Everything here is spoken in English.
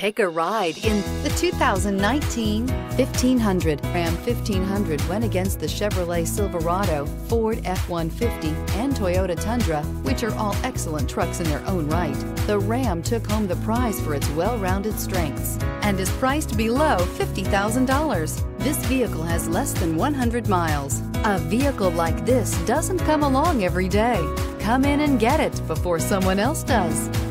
Take a ride in the 2019 1500. Ram 1500 went against the Chevrolet Silverado, Ford F-150, and Toyota Tundra, which are all excellent trucks in their own right. The Ram took home the prize for its well-rounded strengths and is priced below $50,000. This vehicle has less than 100 miles. A vehicle like this doesn't come along every day. Come in and get it before someone else does.